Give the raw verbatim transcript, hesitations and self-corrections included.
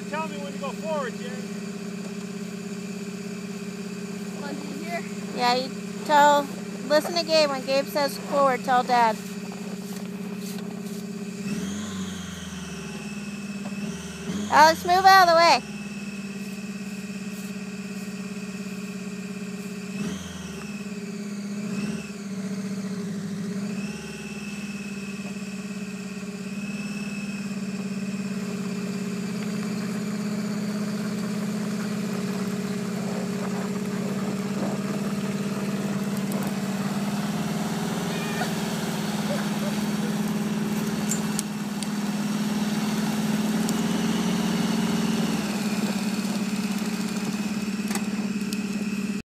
tell me when to go forward, Jerry. Want to hear? Yeah, you tell, listen to Gabe. When Gabe says forward, tell Dad. Alex, move out of the way.